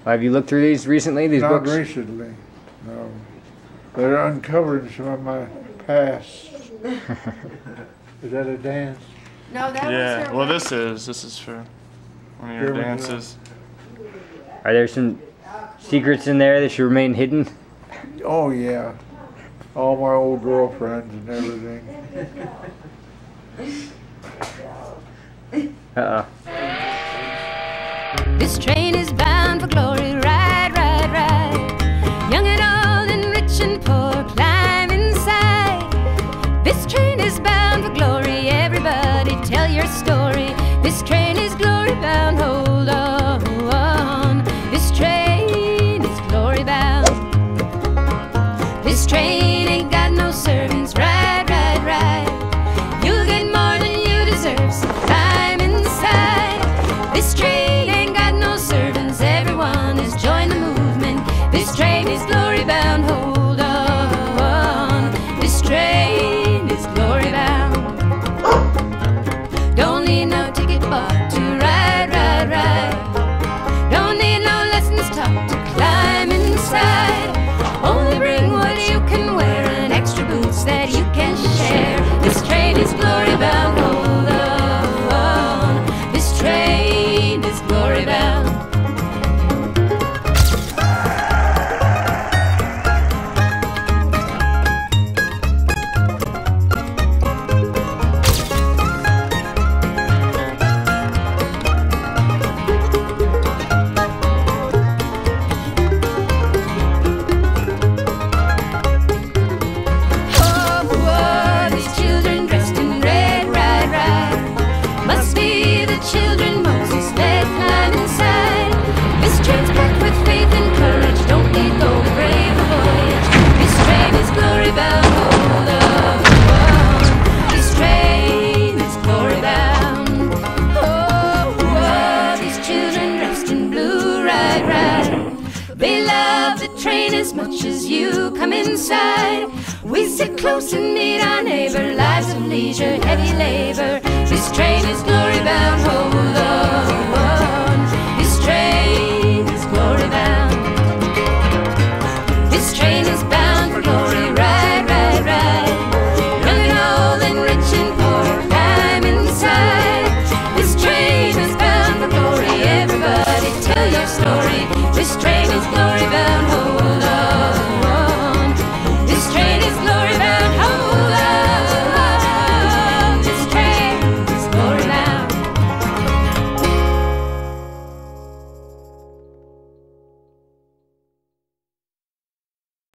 Have you looked through these recently, these Not books? Not recently, no. They're uncovering some of my past. Is that a dance? No, that was Yeah, her well wedding. this is for one of your dances. Are there some secrets in there that should remain hidden? Oh yeah. All my old girlfriends and everything. Uh-oh. This train is bound for glory, ride, ride, ride. Young and old and rich and poor, climb inside. This train is bound for glory, everybody tell your story. This train is glory bound, hold on. This train is glory bound. This train ain't got no servants, ride, ride, ride. You'll get more than you deserve, so climb inside. This train ain't got no servants, everyone has joined the movement. This train is glory bound, hold on. This train is glory bound. Don't need no ticket bought to ride, ride, ride. Don't need no lessons taught to climb inside. Only bring what you can wear and extra boots that you can share. This train is glory bound, hold on. This train is glory bound. Children Moses led climb inside. This train's packed with faith and courage. Don't need gold to brave the voyage. This train is glory bound, hold on. This train is glory bound. Oh, these children dressed in blue, ride, ride. They love the train as much as you come inside. We sit close and meet our neighbor. Lives of leisure, heavy labor. This train is glory bound, hold on.